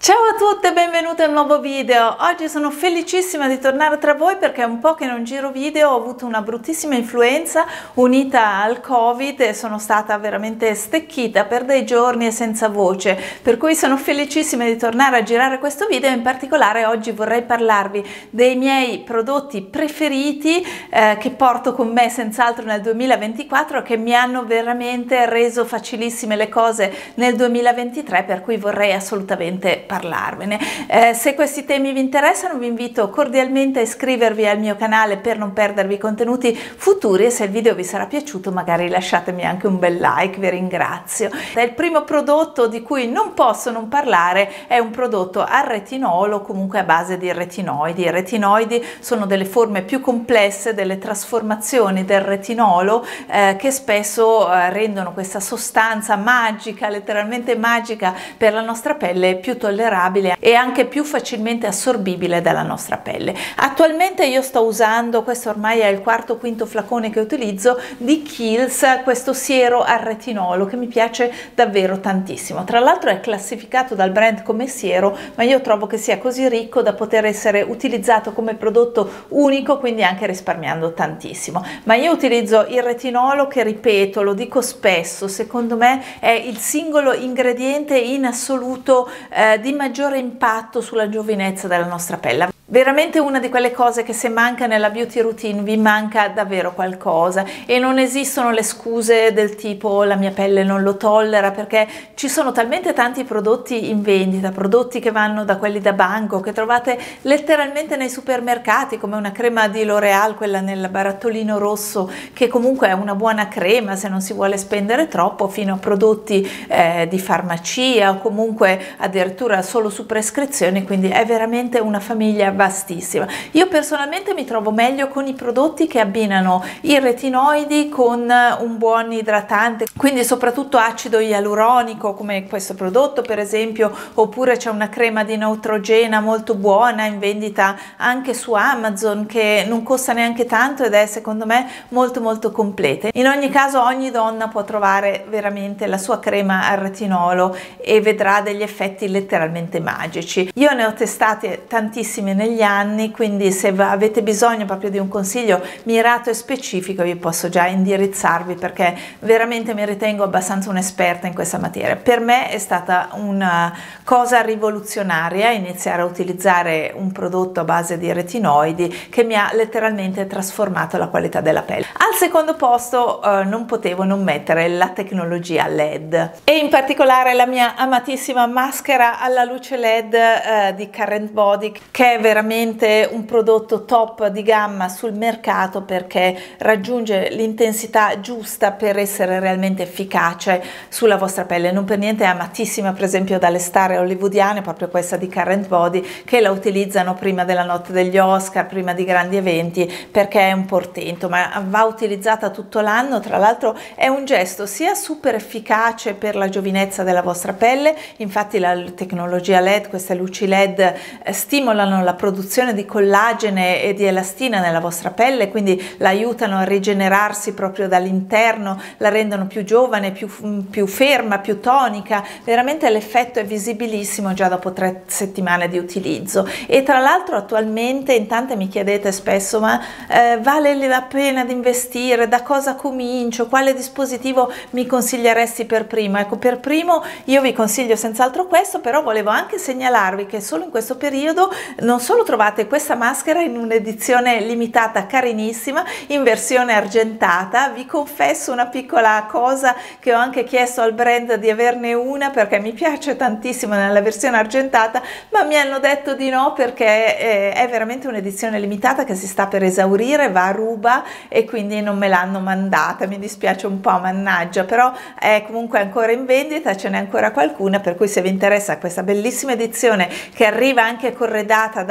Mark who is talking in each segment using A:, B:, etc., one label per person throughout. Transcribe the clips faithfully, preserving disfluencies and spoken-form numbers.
A: Ciao a tutte e benvenute a un nuovo video. Oggi sono felicissima di tornare tra voi perché è un po' che non giro video, ho avuto una bruttissima influenza unita al Covid e sono stata veramente stecchita per dei giorni e senza voce, per cui sono felicissima di tornare a girare questo video. In particolare oggi vorrei parlarvi dei miei prodotti preferiti eh, che porto con me senz'altro nel duemilaventiquattro, che mi hanno veramente reso facilissime le cose nel duemilaventitré, per cui vorrei assolutamente parlarvene. Eh, se questi temi vi interessano vi invito cordialmente a iscrivervi al mio canale per non perdervi contenuti futuri, e se il video vi sarà piaciuto magari lasciatemi anche un bel like, vi ringrazio. Il primo prodotto di cui non posso non parlare è un prodotto al retinolo, comunque a base di retinoidi. I retinoidi sono delle forme più complesse, delle trasformazioni del retinolo eh, che spesso eh, rendono questa sostanza magica, letteralmente magica per la nostra pelle, più tollerabile e anche più facilmente assorbibile dalla nostra pelle. Attualmente io sto usando, questo ormai è il quarto o quinto flacone che utilizzo, di Kiehl's, questo siero al retinolo che mi piace davvero tantissimo. Tra l'altro è classificato dal brand come siero, ma io trovo che sia così ricco da poter essere utilizzato come prodotto unico, quindi anche risparmiando tantissimo. Ma io utilizzo il retinolo che, ripeto, lo dico spesso, secondo me è il singolo ingrediente in assoluto eh, di maggiore impatto sulla giovinezza della nostra pelle. Veramente una di quelle cose che se manca nella beauty routine vi manca davvero qualcosa, e non esistono le scuse del tipo la mia pelle non lo tollera, perché ci sono talmente tanti prodotti in vendita, prodotti che vanno da quelli da banco che trovate letteralmente nei supermercati, come una crema di L'Oreal, quella nel barattolino rosso, che comunque è una buona crema se non si vuole spendere troppo, fino a prodotti eh, di farmacia o comunque addirittura solo su prescrizione, quindi è veramente una famiglia vastissima. Io personalmente mi trovo meglio con i prodotti che abbinano i retinoidi con un buon idratante, quindi soprattutto acido ialuronico come questo prodotto per esempio, oppure c'è una crema di Neutrogena molto buona in vendita anche su Amazon che non costa neanche tanto ed è secondo me molto molto completa. In ogni caso ogni donna può trovare veramente la sua crema al retinolo e vedrà degli effetti letteralmente magici. Io ne ho testate tantissime negli anni, quindi se avete bisogno proprio di un consiglio mirato e specifico vi posso già indirizzarvi, perché veramente mi ritengo abbastanza un'esperta in questa materia. Per me è stata una cosa rivoluzionaria iniziare a utilizzare un prodotto a base di retinoidi che mi ha letteralmente trasformato la qualità della pelle. Al secondo posto eh, non potevo non mettere la tecnologia L E D, e in particolare la mia amatissima maschera alla luce L E D eh, di Current Body, che è veramente un prodotto top di gamma sul mercato perché raggiunge l'intensità giusta per essere realmente efficace sulla vostra pelle. Non per niente è amatissima per esempio dalle star hollywoodiane, proprio questa di Current Body, che la utilizzano prima della notte degli Oscar, prima di grandi eventi, perché è un portento, ma va utilizzata tutto l'anno. Tra l'altro è un gesto sia super efficace per la giovinezza della vostra pelle, infatti la tecnologia L E D, queste luci L E D eh, stimolano la produzione di collagene e di elastina nella vostra pelle, quindi la aiutano a rigenerarsi proprio dall'interno, la rendono più giovane, più, più ferma, più tonica. Veramente l'effetto è visibilissimo già dopo tre settimane di utilizzo. E tra l'altro attualmente in tante mi chiedete spesso ma eh, vale la pena di investire, da cosa comincio, quale dispositivo mi consiglieresti per primo? Ecco, per primo io vi consiglio senz'altro questo, però volevo anche segnalarvi che solo in questo periodo non solo trovate questa maschera in un'edizione limitata carinissima in versione argentata. Vi confesso una piccola cosa, che ho anche chiesto al brand di averne una perché mi piace tantissimo nella versione argentata, ma mi hanno detto di no perché eh, è veramente un'edizione limitata che si sta per esaurire, va a ruba e quindi non me l'hanno mandata. Mi dispiace un po', mannaggia, però è comunque ancora in vendita, ce n'è ancora qualcuna, per cui se vi interessa questa bellissima edizione che arriva anche corredata da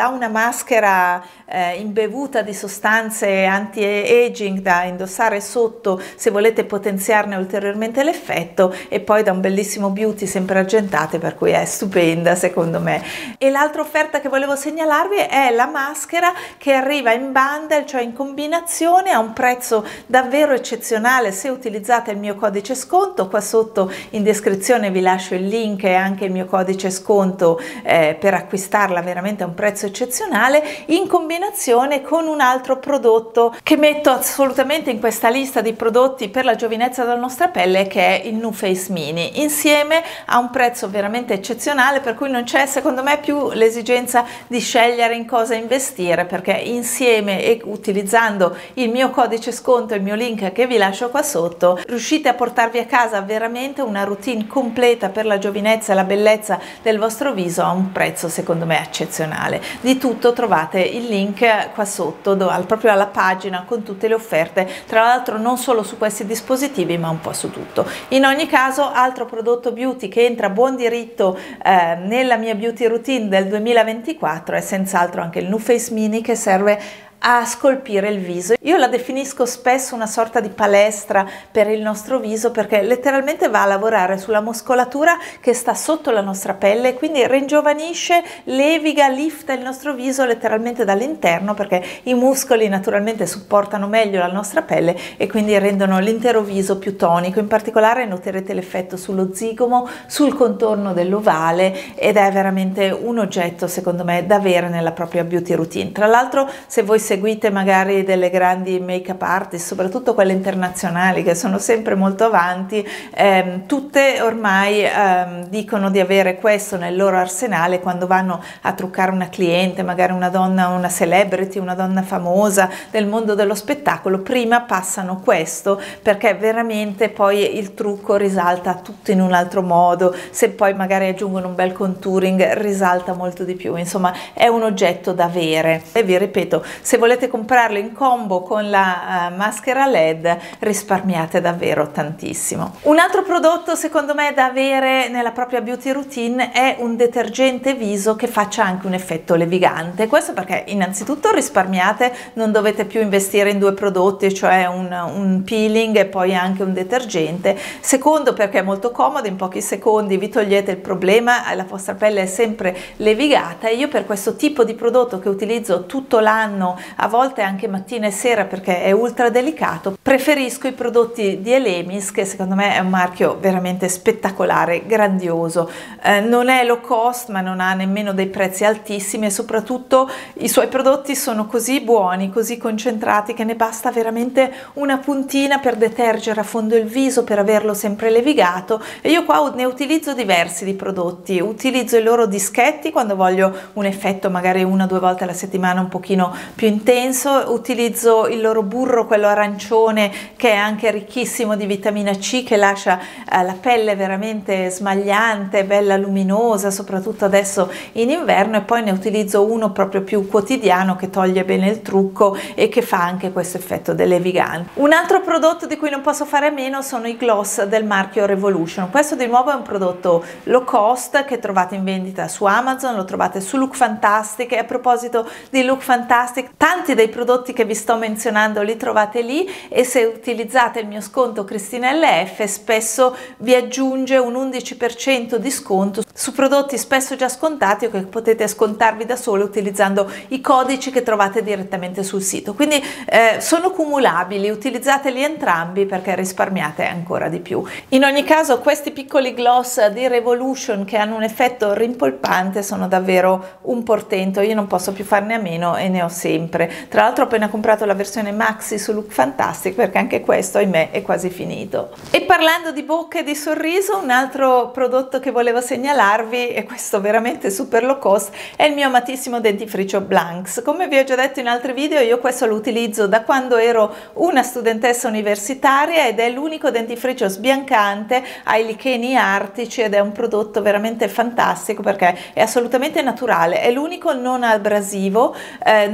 A: ha una maschera eh, imbevuta di sostanze anti-aging da indossare sotto se volete potenziarne ulteriormente l'effetto, e poi da un bellissimo beauty sempre argentate, per cui è stupenda secondo me. E l'altra offerta che volevo segnalarvi è la maschera che arriva in bundle, cioè in combinazione, a un prezzo davvero eccezionale se utilizzate il mio codice sconto. Qua sotto in descrizione vi lascio il link e anche il mio codice sconto eh, per acquistarla veramente a un prezzo eccezionale, in combinazione con un altro prodotto che metto assolutamente in questa lista di prodotti per la giovinezza della nostra pelle, che è il NuFace Mini, insieme a un prezzo veramente eccezionale, per cui non c'è secondo me più l'esigenza di scegliere in cosa investire, perché insieme e utilizzando il mio codice sconto e il mio link che vi lascio qua sotto riuscite a portarvi a casa veramente una routine completa per la giovinezza e la bellezza del vostro viso a un prezzo secondo me eccezionale. Di tutto trovate il link qua sotto, proprio alla pagina con tutte le offerte, tra l'altro non solo su questi dispositivi ma un po' su tutto. In ogni caso, altro prodotto beauty che entra a buon diritto eh, nella mia beauty routine del duemilaventiquattro è senz'altro anche il NuFace Mini, che serve a scolpire il viso. Io la definisco spesso una sorta di palestra per il nostro viso, perché letteralmente va a lavorare sulla muscolatura che sta sotto la nostra pelle, quindi ringiovanisce, leviga, lifta il nostro viso letteralmente dall'interno, perché i muscoli naturalmente supportano meglio la nostra pelle e quindi rendono l'intero viso più tonico. In particolare noterete l'effetto sullo zigomo, sul contorno dell'ovale, ed è veramente un oggetto secondo me da avere nella propria beauty routine. Tra l'altro, se voi seguite magari delle grandi make-up artist, soprattutto quelle internazionali che sono sempre molto avanti, ehm, tutte ormai ehm, dicono di avere questo nel loro arsenale quando vanno a truccare una cliente, magari una donna, una celebrity, una donna famosa del mondo dello spettacolo. Prima passano questo, perché veramente poi il trucco risalta tutto in un altro modo, se poi magari aggiungono un bel contouring risalta molto di più. Insomma, è un oggetto da avere, e vi ripeto, se volete comprarlo in combo con la uh, maschera L E D risparmiate davvero tantissimo. Un altro prodotto secondo me da avere nella propria beauty routine è un detergente viso che faccia anche un effetto levigante. Questo perché innanzitutto risparmiate, non dovete più investire in due prodotti, cioè un, un peeling e poi anche un detergente. Secondo, perché è molto comodo, in pochi secondi vi togliete il problema, la vostra pelle è sempre levigata. E io per questo tipo di prodotto che utilizzo tutto l'anno, a volte anche mattina e sera perché è ultra delicato, preferisco i prodotti di Elemis, che secondo me è un marchio veramente spettacolare, grandioso. Eh, non è low cost ma non ha nemmeno dei prezzi altissimi, e soprattutto i suoi prodotti sono così buoni, così concentrati, che ne basta veramente una puntina per detergere a fondo il viso, per averlo sempre levigato. E io qua ne utilizzo diversi di prodotti, utilizzo i loro dischetti quando voglio un effetto magari una o due volte alla settimana un pochino più intenso, utilizzo il loro burro, quello arancione, che è anche ricchissimo di vitamina C, che lascia eh, la pelle veramente smagliante, bella luminosa, soprattutto adesso in inverno. E poi ne utilizzo uno proprio più quotidiano che toglie bene il trucco e che fa anche questo effetto levigante. Un altro prodotto di cui non posso fare a meno sono i gloss del marchio Revolution. Questo di nuovo è un prodotto low cost che trovate in vendita su Amazon, lo trovate su Look Fantastic, e a proposito di Look Fantastic, tanti dei prodotti che vi sto menzionando li trovate lì, e se utilizzate il mio sconto Cristina L F spesso vi aggiunge un undici per cento di sconto su prodotti spesso già scontati, o che potete scontarvi da solo utilizzando i codici che trovate direttamente sul sito. Quindi eh, sono cumulabili, utilizzateli entrambi perché risparmiate ancora di più. In ogni caso, questi piccoli gloss di Revolution che hanno un effetto rimpolpante sono davvero un portento, io non posso più farne a meno e ne ho sempre. Tra l'altro ho appena comprato la versione maxi su Look Fantastic, perché anche questo, ahimè, è quasi finito. E parlando di bocca e di sorriso, un altro prodotto che volevo segnalarvi, e questo veramente super low cost, è il mio amatissimo dentifricio Blanks. Come vi ho già detto in altri video, io questo lo utilizzo da quando ero una studentessa universitaria, ed è l'unico dentifricio sbiancante ai licheni artici, ed è un prodotto veramente fantastico perché è assolutamente naturale, è l'unico non abrasivo, eh, non contiene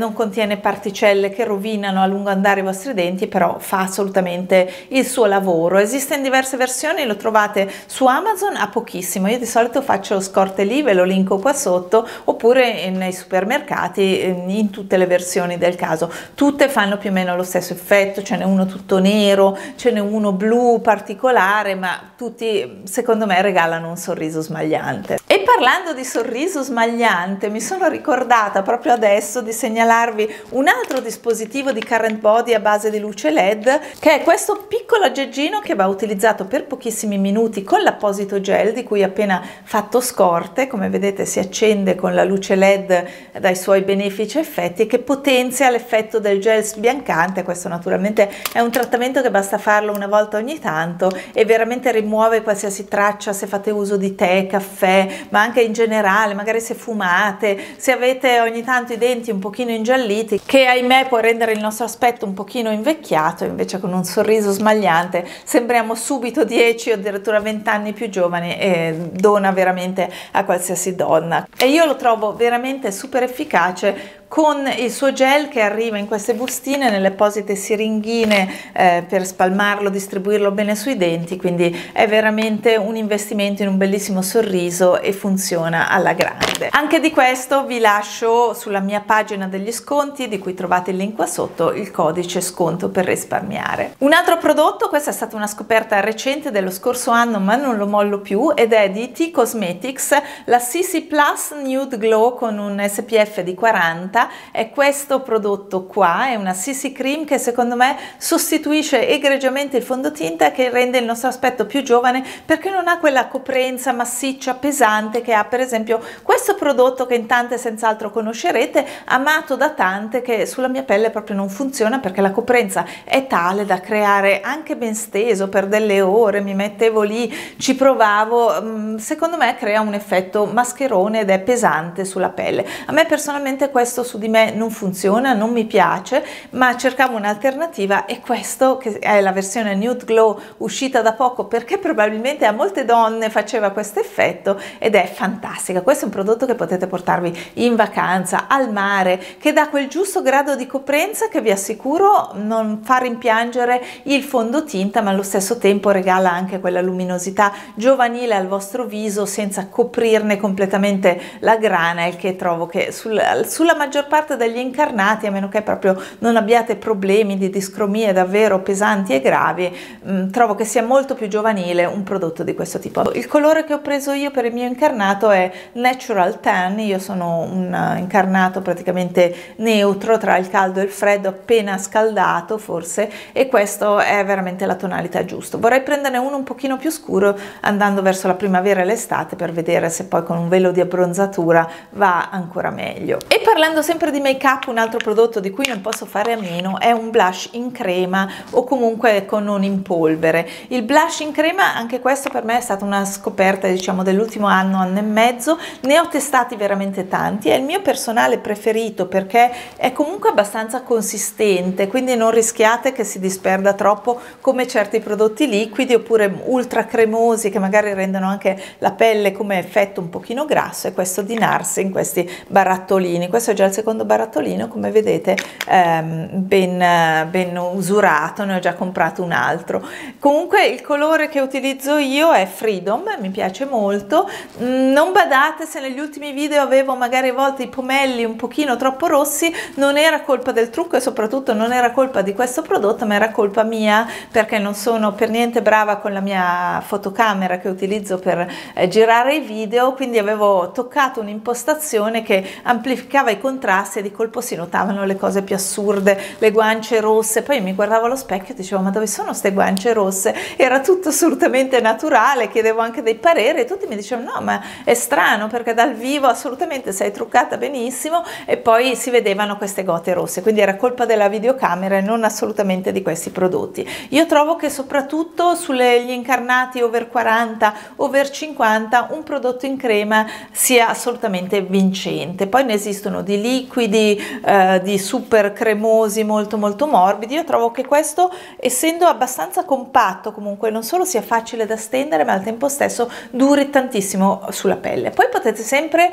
A: contiene particelle che rovinano a lungo andare i vostri denti, però fa assolutamente il suo lavoro. Esiste in diverse versioni, lo trovate su Amazon a pochissimo. Io di solito faccio scorte lì, ve lo linko qua sotto, oppure nei supermercati in tutte le versioni del caso. Tutte fanno più o meno lo stesso effetto, ce n'è uno tutto nero, ce n'è uno blu particolare, ma tutti secondo me regalano un sorriso smagliante. E parlando di sorriso smagliante, mi sono ricordata proprio adesso di segnalarvi un altro dispositivo di Current Body a base di luce L E D, che è questo piccolo aggeggino che va utilizzato per pochissimi minuti con l'apposito gel di cui ho appena fatto scorte. Come vedete si accende con la luce L E D dai suoi benefici effetti e che potenzia l'effetto del gel sbiancante. Questo naturalmente è un trattamento che basta farlo una volta ogni tanto e veramente rimuove qualsiasi traccia, se fate uso di tè, caffè, ma anche in generale, magari se fumate, se avete ogni tanto i denti un pochino ingialliti, che ahimè può rendere il nostro aspetto un pochino invecchiato. Invece con un sorriso smagliante sembriamo subito dieci o addirittura venti anni più giovani e dona veramente a qualsiasi donna. E io lo trovo veramente super efficace con il suo gel che arriva in queste bustine, nelle apposite siringhine eh, per spalmarlo, distribuirlo bene sui denti, quindi è veramente un investimento in un bellissimo sorriso e funziona alla grande. Anche di questo vi lascio sulla mia pagina degli sconti, di cui trovate il link qua sotto, il codice sconto per risparmiare. Un altro prodotto, questa è stata una scoperta recente dello scorso anno ma non lo mollo più, ed è di T Cosmetics, la C C Plus Nude Glow con un S P F di quaranta. È questo prodotto qua, è una C C cream che secondo me sostituisce egregiamente il fondotinta, che rende il nostro aspetto più giovane perché non ha quella coprenza massiccia pesante che ha per esempio questo prodotto, che in tante senz'altro conoscerete, amato da tante, che sulla mia pelle proprio non funziona perché la coprenza è tale da creare anche ben steso per delle ore. Mi mettevo lì, ci provavo, secondo me crea un effetto mascherone ed è pesante sulla pelle. A me personalmente questo su di me non funziona, non mi piace, ma cercavo un'alternativa e questo, che è la versione Nude Glow uscita da poco perché probabilmente a molte donne faceva questo effetto, ed è fantastica. Questo è un prodotto che potete portarvi in vacanza, al mare, che dà quel giusto grado di coprenza che vi assicuro non fa rimpiangere il fondotinta, ma allo stesso tempo regala anche quella luminosità giovanile al vostro viso senza coprirne completamente la grana, il che trovo che sul, sulla maggior parte degli incarnati, a meno che proprio non abbiate problemi di discromie davvero pesanti e gravi, mh, trovo che sia molto più giovanile un prodotto di questo tipo. Il colore che ho preso io per il mio incarnato è Natural Tan. Io sono un incarnato praticamente neutro tra il caldo e il freddo, appena scaldato forse, e questo è veramente la tonalità giusta. Vorrei prenderne uno un pochino più scuro andando verso la primavera e l'estate per vedere se poi con un velo di abbronzatura va ancora meglio. E parlando sempre di make up, un altro prodotto di cui non posso fare a meno è un blush in crema o comunque con non in polvere. Il blush in crema, anche questo per me è stata una scoperta diciamo dell'ultimo anno, anno e mezzo. Ne ho testati veramente tanti, è il mio personale preferito perché è comunque abbastanza consistente, quindi non rischiate che si disperda troppo come certi prodotti liquidi oppure ultra cremosi che magari rendono anche la pelle come effetto un pochino grasso. E questo di Nars in questi barattolini, questo è già il secondo barattolino, come vedete ehm, ben, ben usurato, ne ho già comprato un altro. Comunque il colore che utilizzo io è Freedom, mi piace molto. Non badate se negli ultimi video avevo magari a volte i pomelli un pochino troppo rossi, non era colpa del trucco e soprattutto non era colpa di questo prodotto, ma era colpa mia perché non sono per niente brava con la mia fotocamera che utilizzo per eh, girare i video, quindi avevo toccato un'impostazione che amplificava i contrasti e di colpo si notavano le cose più assurde, le guance rosse. Poi mi guardavo allo specchio e dicevo: ma dove sono queste guance rosse? Era tutto assolutamente naturale, chiedevo anche dei pareri e tutti mi dicevano: no, ma è strano perché dal vivo assolutamente sei truccata benissimo, e poi si vedevano queste gote rosse, quindi era colpa della videocamera e non assolutamente di questi prodotti. Io trovo che soprattutto sugli incarnati over quaranta, over cinquanta, un prodotto in crema sia assolutamente vincente. Poi ne esistono di liquidi, eh, di super cremosi molto molto morbidi. Io trovo che questo, essendo abbastanza compatto, comunque non solo sia facile da stendere ma al tempo stesso duri tantissimo sulla pelle. Poi potete sempre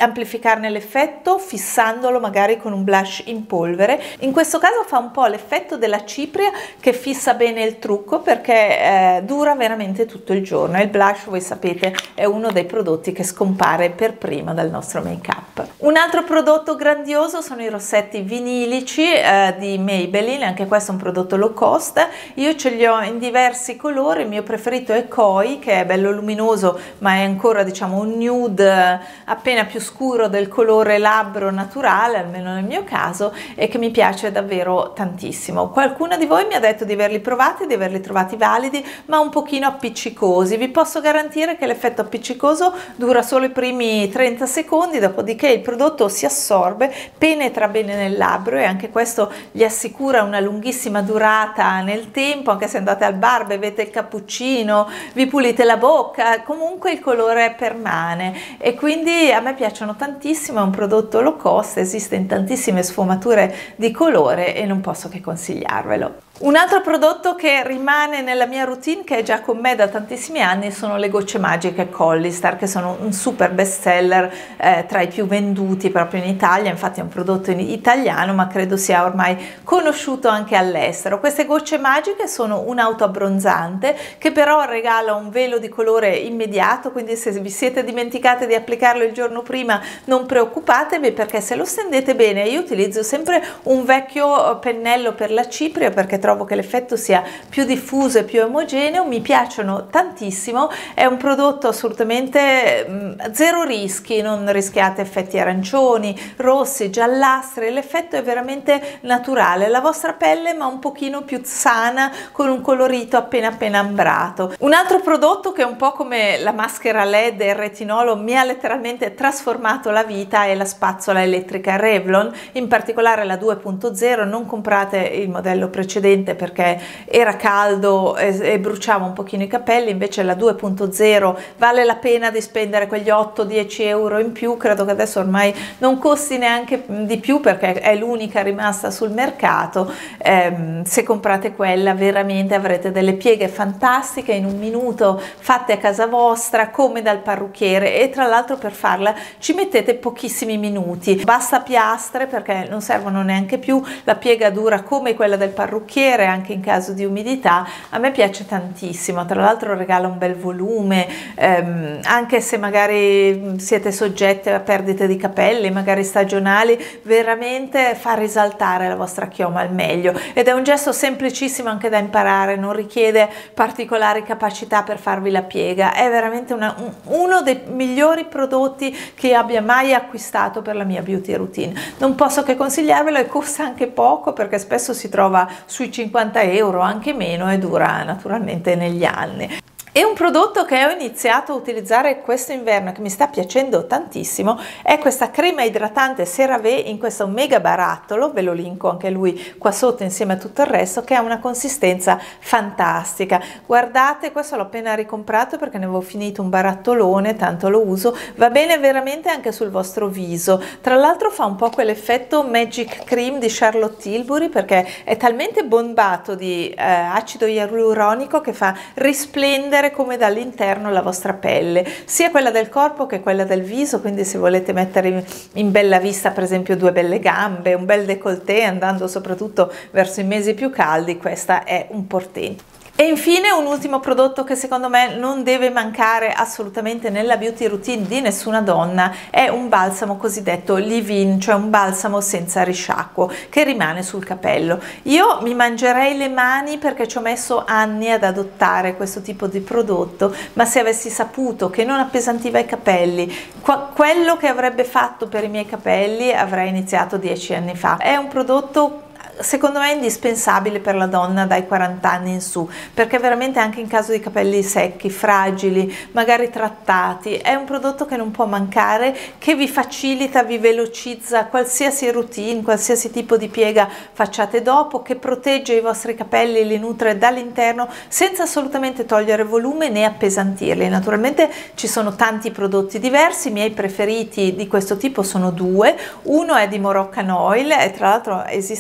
A: amplificarne l'effetto fissandolo magari con un blush in polvere. In questo caso fa un po' l'effetto della cipria che fissa bene il trucco, perché eh, dura veramente tutto il giorno, e il blush, voi sapete, è uno dei prodotti che scompare per prima dal nostro make up. Un altro prodotto grandioso sono i rossetti vinilici eh, di Maybelline, anche questo è un prodotto low cost. Io ce li ho in diversi colori, il mio preferito è Koi, che è bello luminoso ma è ancora, diciamo, un nude appena più scuro del colore labbro naturale, almeno nel mio caso, e che mi piace davvero tantissimo. Qualcuno di voi mi ha detto di averli provati, di averli trovati validi, ma un pochino appiccicosi. Vi posso garantire che l'effetto appiccicoso dura solo i primi trenta secondi, dopodiché il prodotto si assorbe, penetra bene nel labbro, e anche questo gli assicura una lunghissima durata nel tempo. Anche se andate al bar, bevete il cappuccino, vi pulite la bocca, comunque il colore permane, e quindi a me piacciono tantissimo. È un prodotto low cost, esiste in tantissime sfumature di colore e non posso che consigliarvelo. Un altro prodotto che rimane nella mia routine, che è già con me da tantissimi anni, sono le gocce magiche Collistar, che sono un super best seller, eh, tra i più venduti proprio in Italia. Infatti è un prodotto in italiano, ma credo sia ormai conosciuto anche all'estero. Queste gocce magiche sono un autoabbronzante che però regala un velo di colore immediato, quindi se vi siete dimenticate di applicarlo il giorno prima non preoccupatevi, perché se lo stendete bene, io utilizzo sempre un vecchio pennello per la cipria perché trovo che l'effetto sia più diffuso e più omogeneo, mi piacciono tantissimo. È un prodotto assolutamente mh, zero rischi, non rischiate effetti arancioni, rossi, giallastri, l'effetto è veramente naturale, la vostra pelle ma un pochino più sana, con un colorito appena appena ambrato. Un altro prodotto che è un po' come la maschera led e il retinolo mi ha letteralmente trasformato la vita è la spazzola elettrica Revlon, in particolare la due punto zero. Non comprate il modello precedente perché era caldo e, e bruciava un pochino i capelli, invece la due punto zero vale la pena di spendere quegli otto dieci euro in più. Credo che adesso ormai non costi neanche di più perché è l'unica rimasta sul mercato. Ehm, se comprate quella veramente avrete delle pieghe fantastiche in un minuto, fatte a casa vostra come dal parrucchiere, e tra l'altro per farla ci mettete pochissimi minuti, basta piastre perché non servono neanche più, la piega dura come quella del parrucchiere anche in caso di umidità. A me piace tantissimo, tra l'altro regala un bel volume, ehm, anche se magari siete soggetti a perdite di capelli magari stagionali, veramente fa risaltare la vostra chioma al meglio, ed è un gesto semplicissimo anche da imparare, non richiede particolari capacità per farvi la piega. È veramente una, un, uno dei migliori prodotti che abbia mai acquistato per la mia beauty routine. Non posso che consigliarvelo, e costa anche poco perché spesso si trova sui cinquanta euro, anche meno, e dura naturalmente negli anni. E un prodotto che ho iniziato a utilizzare questo inverno, che mi sta piacendo tantissimo, è questa crema idratante CeraVe in questo mega barattolo, ve lo linko anche lui qua sotto insieme a tutto il resto, che ha una consistenza fantastica. Guardate, questo l'ho appena ricomprato perché ne avevo finito un barattolone, tanto lo uso, va bene veramente anche sul vostro viso. Tra l'altro fa un po' quell'effetto Magic Cream di Charlotte Tilbury, perché è talmente bombato di eh, acido ialuronico che fa risplendere come dall'interno la vostra pelle, sia quella del corpo che quella del viso. Quindi se volete mettere in bella vista per esempio due belle gambe, un bel décolleté, andando soprattutto verso i mesi più caldi, questa è un portento. E infine un ultimo prodotto che secondo me non deve mancare assolutamente nella beauty routine di nessuna donna è un balsamo cosiddetto leave-in, cioè un balsamo senza risciacquo che rimane sul capello. Io mi mangerei le mani perché ci ho messo anni ad adottare questo tipo di prodotto, ma se avessi saputo che non appesantiva i capelli, quello che avrebbe fatto per i miei capelli, avrei iniziato dieci anni fa. È un prodotto secondo me indispensabile per la donna dai quaranta anni in su, perché veramente anche in caso di capelli secchi, fragili, magari trattati, è un prodotto che non può mancare, che vi facilita, vi velocizza qualsiasi routine, qualsiasi tipo di piega facciate dopo, che protegge i vostri capelli, li nutre dall'interno senza assolutamente togliere volume né appesantirli. Naturalmente ci sono tanti prodotti diversi, i miei preferiti di questo tipo sono due. Uno è di Moroccan Oil e tra l'altro esiste anche nella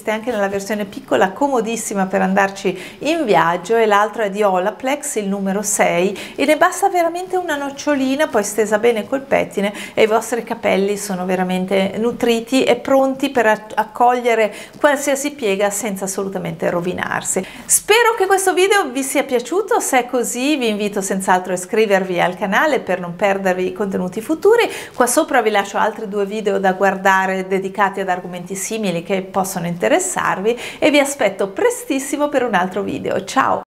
A: versione piccola comodissima per andarci in viaggio, e l'altro è di Olaplex, il numero sei, e ne basta veramente una nocciolina, poi stesa bene col pettine e i vostri capelli sono veramente nutriti e pronti per accogliere qualsiasi piega senza assolutamente rovinarsi. Spero che questo video vi sia piaciuto. Se è così, vi invito senz'altro a iscrivervi al canale per non perdervi i contenuti futuri. Qua sopra vi lascio altri due video da guardare dedicati ad argomenti simili che possono interessarvi, e vi aspetto prestissimo per un altro video. Ciao!